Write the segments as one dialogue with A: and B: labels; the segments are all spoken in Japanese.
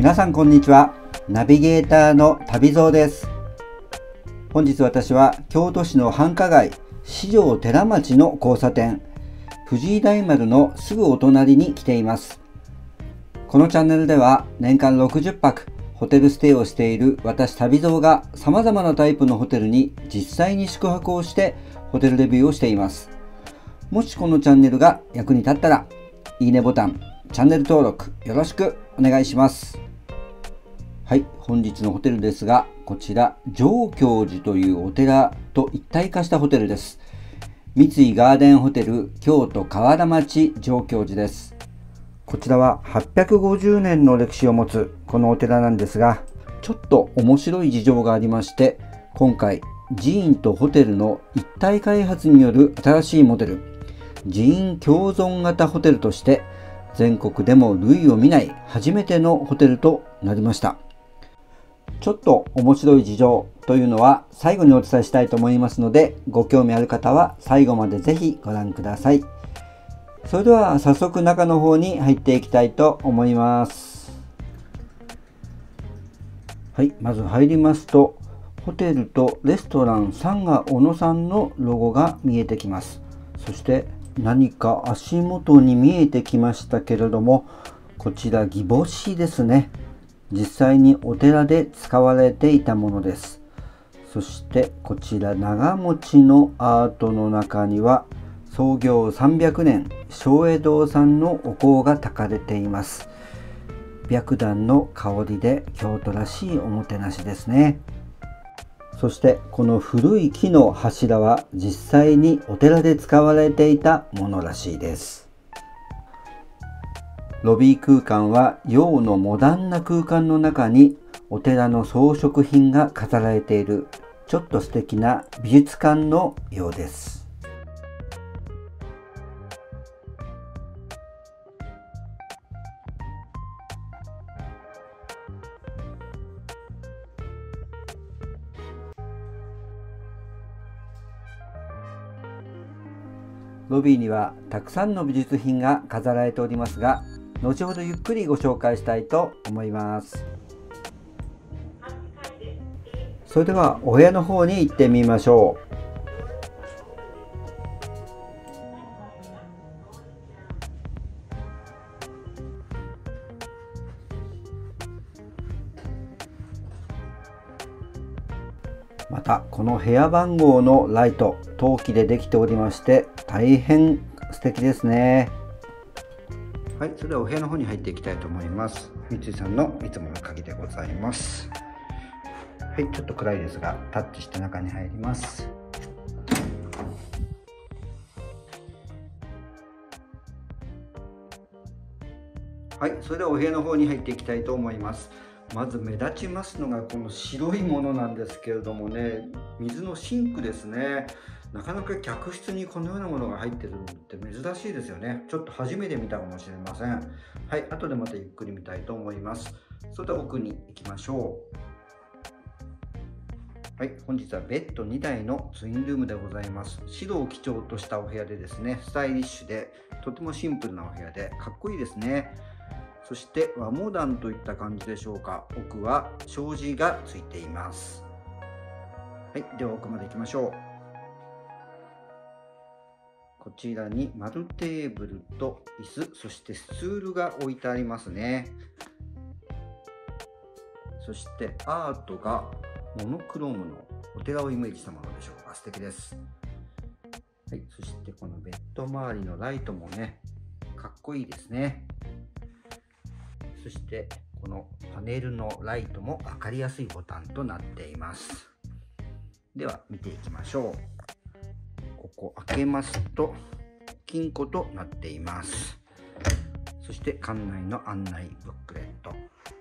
A: 皆さんこんにちは。ナビゲーターの旅蔵です。本日私は京都市の繁華街四条寺町の交差点藤井大丸のすぐお隣に来ています。このチャンネルでは年間60泊ホテルステイをしている私旅蔵が様々なタイプのホテルに実際に宿泊をしてホテルレビューをしています。もしこのチャンネルが役に立ったらいいねボタン、チャンネル登録よろしくお願いします。はい、本日のホテルですが、こちら常教寺というお寺と一体化したホテルです。三井ガーデンホテル京都河原町常教寺です。こちらは850年の歴史を持つこのお寺なんですが、ちょっと面白い事情がありまして、今回寺院とホテルの一体開発による新しいモデル、寺院共存型ホテルとして全国でも類を見ない初めてのホテルとなりました。ちょっと面白い事情というのは最後にお伝えしたいと思いますので、ご興味ある方は最後までぜひご覧ください。それでは早速中の方に入っていきたいと思います。はい、まず入りますと、ホテルとレストランサンガ小野さんのロゴが見えてきます。そして何か足元に見えてきましたけれども、こちら擬宝珠ですね。実際にお寺で使われていたものです。そしてこちら長持ちのアートの中には創業300年松江堂さんのお香が焚かれています。白檀の香りで京都らしいおもてなしですね。そしてこの古い木の柱は実際にお寺で使われていたものらしいです。ロビー空間は洋のモダンな空間の中にお寺の装飾品が飾られているちょっと素敵な美術館のようです。ロビーにはたくさんの美術品が飾られておりますが、後ほどゆっくりご紹介したいと思います。それではお部屋の方に行ってみましょう。またこの部屋番号のライト、陶器でできておりまして大変素敵ですね。はい、それではお部屋の方に入っていきたいと思います。三井さんのいつもの鍵でございます。はい、ちょっと暗いですがタッチして中に入ります。はい、それではお部屋の方に入っていきたいと思います。まず目立ちますのがこの白いものなんですけれどもね、水のシンクですね。なかなか客室にこのようなものが入ってるのって珍しいですよね。ちょっと初めて見たかもしれません。はい、後でまたゆっくり見たいと思います。それでは奥に行きましょう。はい、本日はベッド2台のツインルームでございます。白を基調としたお部屋でですね、スタイリッシュでとてもシンプルなお部屋でかっこいいですね。そして和モダンといった感じでしょうか。奥は障子がついています。はい、では奥まで行きましょう。こちらに丸テーブルと椅子、そしてスツールが置いてありますね。そしてアートがモノクロームのお寺をイメージしたものでしょうか。素敵です。はい、そしてこのベッド周りのライトもね、かっこいいですね。そしてこのパネルのライトも分かりやすいボタンとなっています。では見ていきましょう。ここ開けますと金庫となっています。そして館内の案内ブックレット、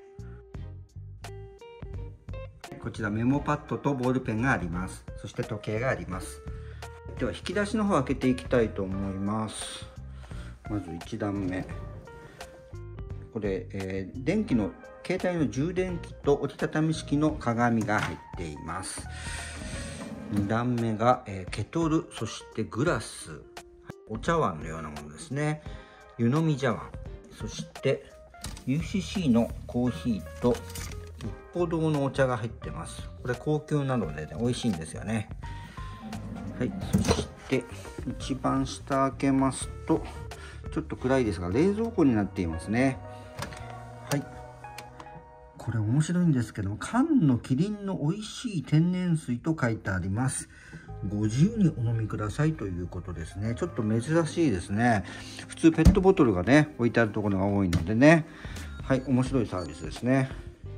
A: こちらメモパッドとボールペンがあります。そして時計があります。では引き出しの方を開けていきたいと思います。まず1段目、これ、電気の携帯の充電器と折りたたみ式の鏡が入っています。2段目が、ケトル、そしてグラス、お茶碗のようなものですね。湯飲み茶碗、そして UCC のコーヒーと一歩堂のお茶が入ってます。これ高級なのでね、美味しいんですよね。はい、そして一番下開けますと、ちょっと暗いですが冷蔵庫になっていますね。はい、これ面白いんですけど、缶のキリンの美味しい天然水と書いてあります。ご自由にお飲みくださいということですね。ちょっと珍しいですね。普通ペットボトルがね置いてあるところが多いのでね。はい、面白いサービスですね。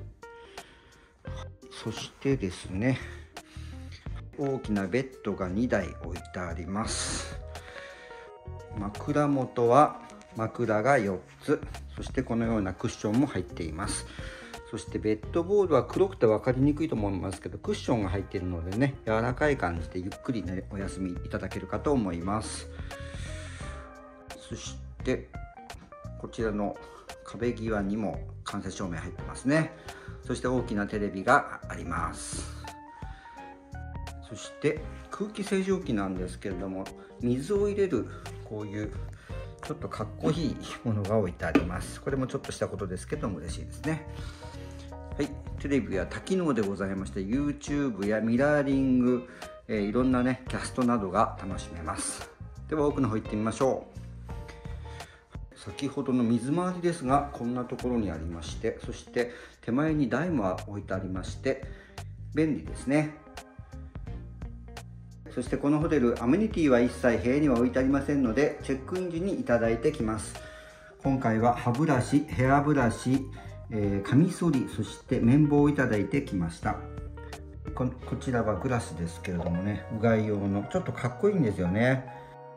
A: そしてですね、大きなベッドが2台置いてあります。枕元は枕が4つ、そしてこのようなクッションも入っています。そしてベッドボードは黒くて分かりにくいと思いますけど、クッションが入っているのでね、柔らかい感じでゆっくりねお休みいただけるかと思います。そしてこちらの壁際にも間接照明入ってますね。そして大きなテレビがあります。そして空気清浄機なんですけれども、水を入れるこういうちょっとかっこいいものが置いてあります。これもちょっとしたことですけども嬉しいですね。はい、テレビは多機能でございまして、 YouTube やミラーリング、いろんなねキャストなどが楽しめます。では奥の方行ってみましょう。先ほどの水回りですがこんなところにありまして、そして手前に台も置いてありまして便利ですね。そしてこのホテルアメニティは一切部屋には置いてありませんので、チェックイン時にいただいてきます。今回は歯ブラシ、ヘアブラシ、カミソリ、そして綿棒をいただいてきました。こちらはグラスですけれどもね、うがい用のちょっとかっこいいんですよね。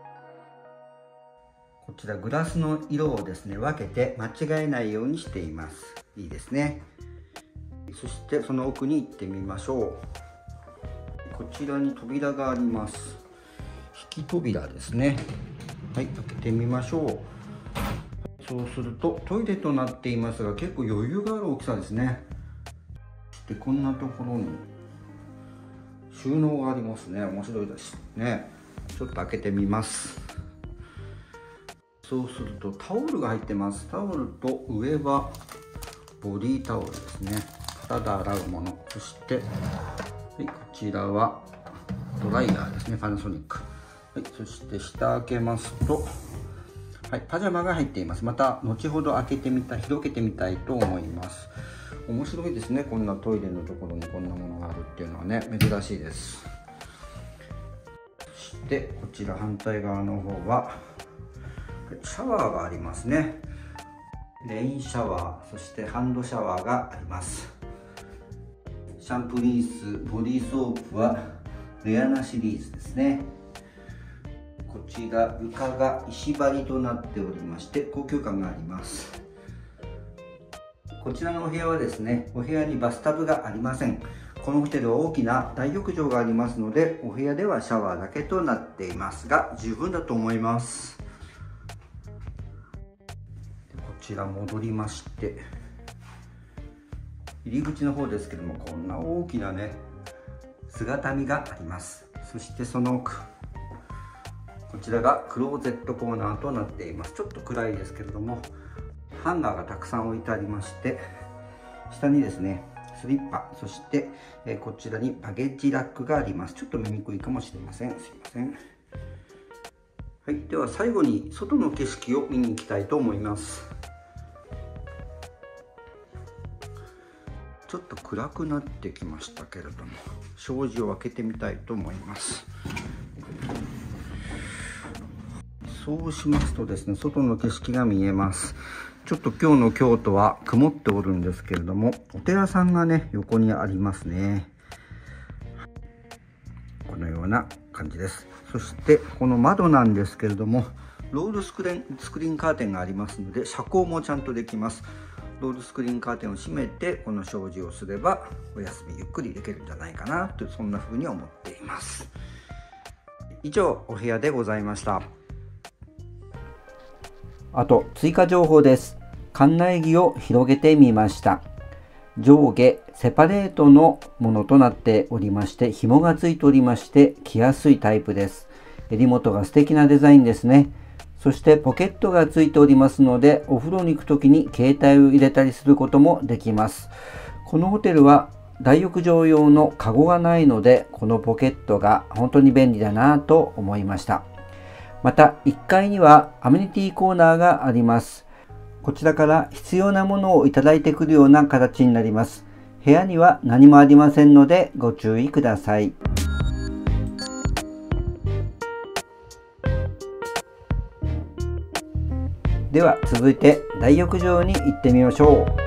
A: こちらグラスの色をですね分けて間違えないようにしています。いいですね。そしてその奥に行ってみましょう。こちらに扉があります。引き扉ですね。はい、開けてみましょう。そうするとトイレとなっていますが、結構余裕がある大きさですね。でこんなところに収納がありますね。面白いですね。ちょっと開けてみます。そうするとタオルが入ってます。タオルと上はボディタオルですね。体洗うもの。そしてはい、こちらはドライヤーですね。パナソニック。はい、そして下開けますと、はい、パジャマが入っています。また後ほど広げてみたいと思います。面白いですね。こんなトイレのところにこんなものがあるっていうのはね、珍しいです。そしてこちら反対側の方はシャワーがありますね。レインシャワー、そしてハンドシャワーがあります。シャンプーリース、ボディーソープはレアなシリーズですね。こちら床が石張りとなっておりまして高級感があります。こちらのお部屋はですね、お部屋にバスタブがありません。このホテルは大きな大浴場がありますので、お部屋ではシャワーだけとなっていますが十分だと思います。こちら戻りまして、入り口の方ですけども、こんな大きなね姿見があります。そしてその奥、こちらがクローゼットコーナーとなっています。ちょっと暗いですけれども、ハンガーがたくさん置いてありまして、下にですねスリッパ、そして、こちらにバゲッジラックがあります。ちょっと見にくいかもしれません。すいません。はい、では最後に外の景色を見に行きたいと思います。ちょっと暗くなってきましたけれども、障子を開けてみたいと思います。そうしますとですね、外の景色が見えます。ちょっと今日の京都は曇っておるんですけれども、お寺さんがね横にありますね。このような感じです。そしてこの窓なんですけれども、ロールスクリーンカーテンがありますので遮光もちゃんとできます。ロールスクリーンカーテンを閉めてこの障子をすればお休みゆっくりできるんじゃないかなと、そんな風に思っています。以上お部屋でございました。あと追加情報です。館内着を広げてみました。上下セパレートのものとなっておりまして、紐がついておりまして着やすいタイプです。襟元が素敵なデザインですね。 そしてポケットがついておりますので、お風呂に行く時に携帯を入れたりすることもできます。このホテルは大浴場用のカゴがないので、このポケットが本当に便利だなと思いました。また1階にはアメニティコーナーがあります。こちらから必要なものをいただいてくるような形になります。部屋には何もありませんのでご注意ください。では続いて大浴場に行ってみましょう。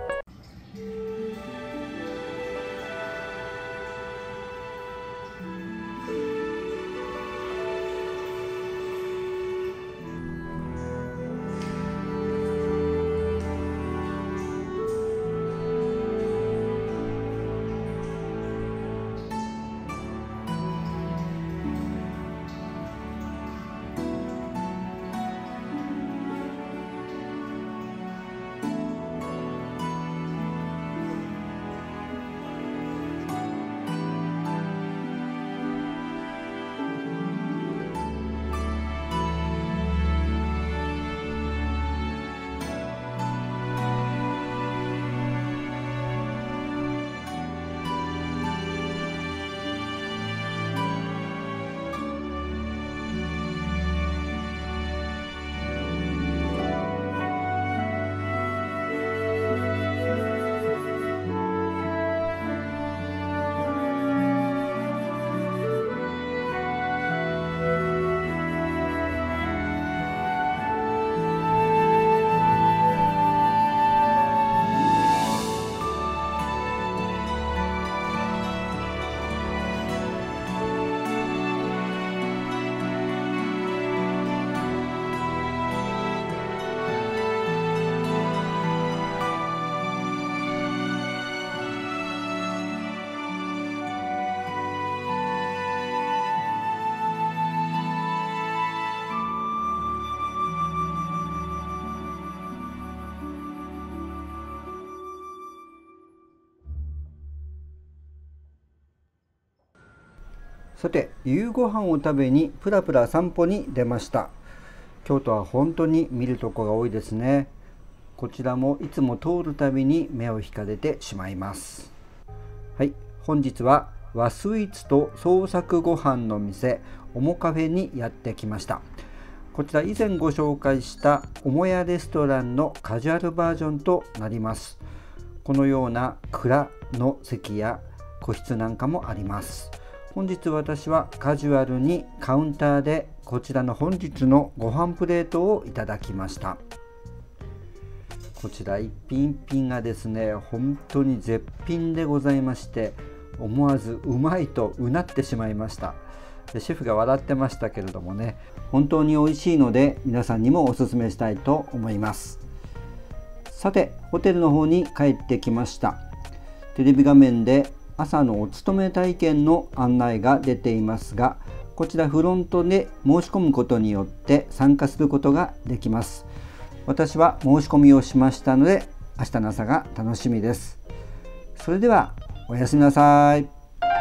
A: さて、夕ご飯を食べにプラプラ散歩に出ました。京都は本当に見るとこが多いですね。こちらもいつも通るたびに目を引かれてしまいます。はい、本日は和スイーツと創作ご飯の店おもカフェにやってきました。こちら以前ご紹介したおもやレストランのカジュアルバージョンとなります。このような蔵の席や個室なんかもあります。本日私はカジュアルにカウンターでこちらの本日のご飯プレートをいただきました。こちら一品一品がですね、本当に絶品でございまして、思わずうまいとうなってしまいました。シェフが笑ってましたけれどもね、本当に美味しいので皆さんにもおすすめしたいと思います。さて、ホテルの方に帰ってきました。テレビ画面で朝のお勤め体験の案内が出ていますが、こちらフロントで申し込むことによって参加することができます。私は申し込みをしましたので、明日の朝が楽しみです。それではおやすみなさい。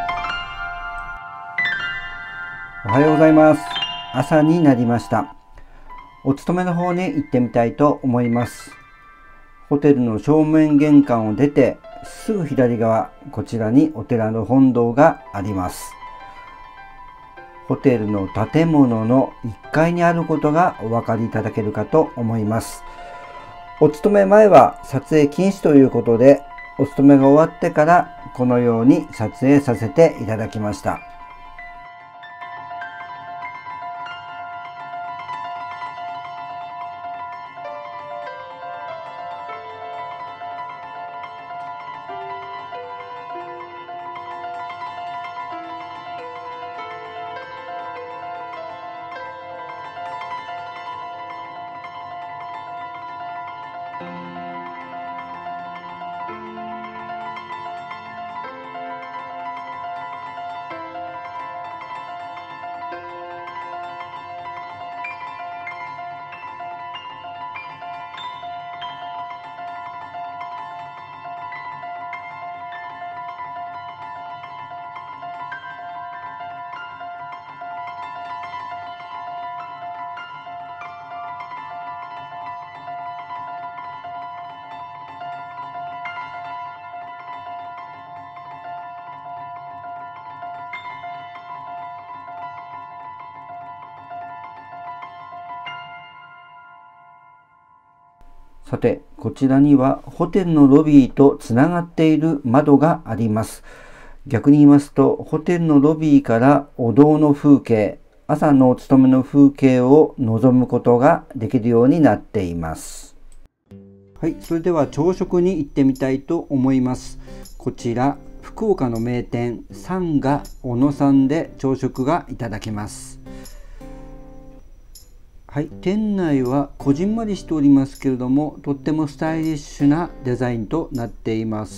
A: おはようございます。朝になりました。お勤めの方に行ってみたいと思います。ホテルの正面玄関を出てすぐ左側、こちらにお寺の本堂があります。ホテルの建物の1階にあることがお分かりいただけるかと思います。お勤め前は撮影禁止ということで、お勤めが終わってからこのように撮影させていただきました。 さて、こちらにはホテルのロビーとつながっている窓があります。逆に言いますと、ホテルのロビーからお堂の風景、朝のお勤めの風景を望むことができるようになっています。はい、それでは朝食に行ってみたいと思います。こちら、福岡の名店、サンガ小野さんで朝食がいただけます。はい、店内はこじんまりしておりますけれども、とってもスタイリッシュなデザインとなっています。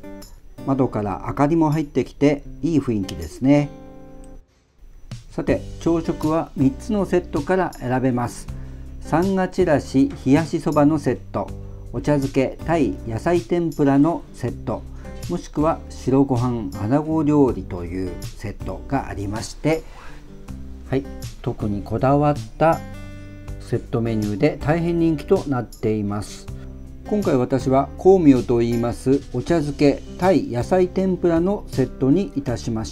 A: 窓から明かりも入ってきていい雰囲気ですね。さて、朝食は3つのセットから選べます。サンガチラシ冷やしそばのセット、お茶漬けタイ野菜天ぷらのセット、もしくは白ご飯穴子料理というセットがありまして、はい、特にこだわったセットメニューで大変人気となっています。今回私は香苗と言いますお茶漬けタイ野菜天ぷらのセットにいたしました。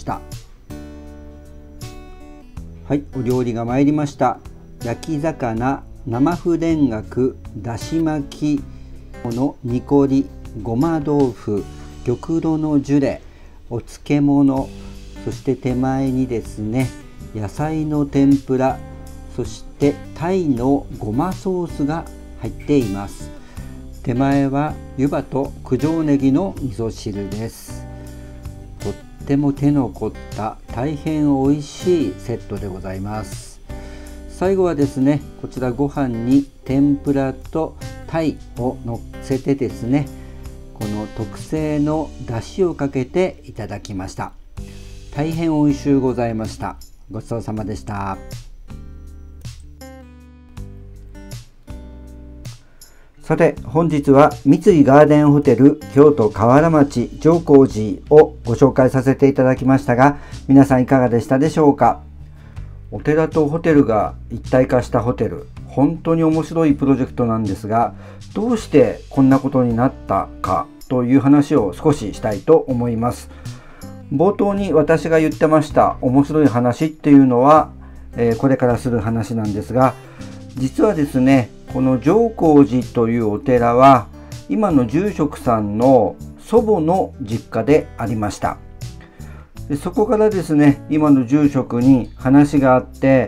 A: はい、お料理が参りました。焼き魚、生麩田楽、だし巻き、この煮こり、ごま豆腐、玉露のジュレ、お漬物、そして手前にですね、野菜の天ぷら、そしてタイのごまソースが入っています。手前は湯葉と九条ネギの味噌汁です。とっても手の凝った大変おいしいセットでございます。最後はですね、こちらご飯に天ぷらとタイを乗せてですね、この特製の出汁をかけていただきました。大変おいしゅうございました。ごちそうさまでした。さて、本日は三井ガーデンホテル京都河原町浄光寺をご紹介させていただきましたが、皆さんいかがでしたでしょうか。お寺とホテルが一体化したホテル、本当に面白いプロジェクトなんですが、どうしてこんなことになったかという話を少ししたいと思います。冒頭に私が言ってました面白い話っていうのは、これからする話なんですが、実はですね、この浄光寺というお寺は今の住職さんの祖母の実家でありました。でそこからですね、今の住職に話があって、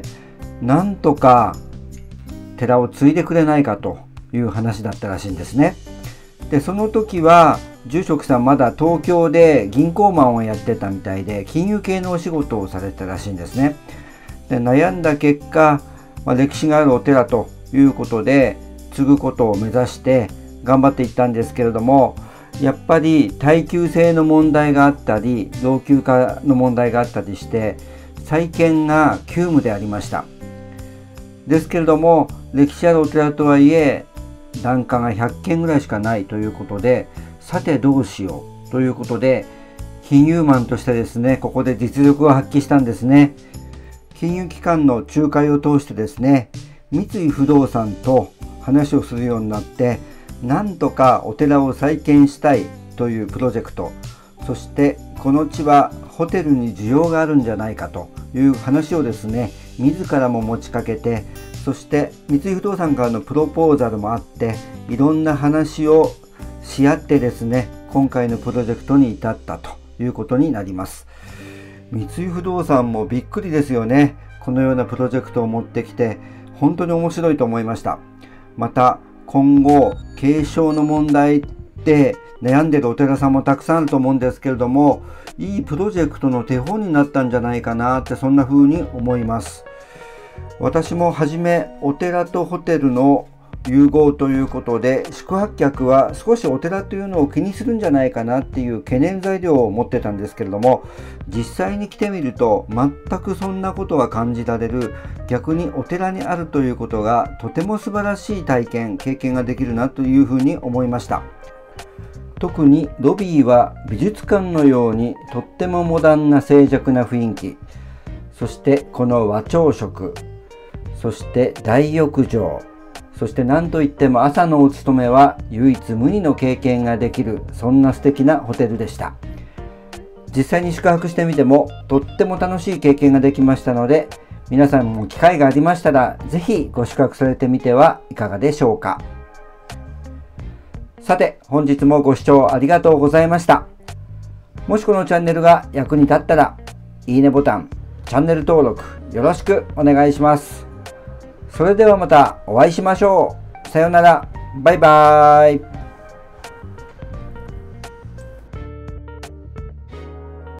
A: なんとか寺を継いでくれないかという話だったらしいんですね。でその時は住職さんまだ東京で銀行マンをやってたみたいで、金融系のお仕事をされてたらしいんですね。で悩んだ結果、歴史があるお寺ということで継ぐことを目指して頑張っていったんですけれども、やっぱり耐久性の問題があったり老朽化の問題があったりして再建が急務でありました。ですけれども、歴史あるお寺とはいえ檀家が100軒ぐらいしかないということで、さてどうしようということで、金融マンとしてですね、ここで実力を発揮したんですね。金融機関の仲介を通してですね、三井不動産と話をするようになって、なんとかお寺を再建したいというプロジェクト、そしてこの地はホテルに需要があるんじゃないかという話をですね、自らも持ちかけて、そして三井不動産からのプロポーザルもあって、いろんな話をし合ってですね、今回のプロジェクトに至ったということになります。三井不動産もびっくりですよね。このようなプロジェクトを持ってきて本当に面白いと思いました。また今後継承の問題で悩んでいるお寺さんもたくさんあると思うんですけれども、いいプロジェクトの手本になったんじゃないかなって、そんな風に思います。私もはじめお寺とホテルの融合ということで、宿泊客は少しお寺というのを気にするんじゃないかなっていう懸念材料を持ってたんですけれども、実際に来てみると全くそんなことが感じられる、逆にお寺にあるということがとても素晴らしい体験経験ができるなというふうに思いました。特にロビーは美術館のようにとってもモダンな静寂な雰囲気、そしてこの和朝食、そして大浴場、そして何といっても朝のお勤めは唯一無二の経験ができる、そんな素敵なホテルでした。実際に宿泊してみてもとっても楽しい経験ができましたので、皆さんも機会がありましたらぜひご宿泊されてみてはいかがでしょうか。 さて、本日もご視聴ありがとうございました。もしこのチャンネルが役に立ったら、いいねボタン、チャンネル登録よろしくお願いします。それではまたお会いしましょう。さようなら。バイバーイ。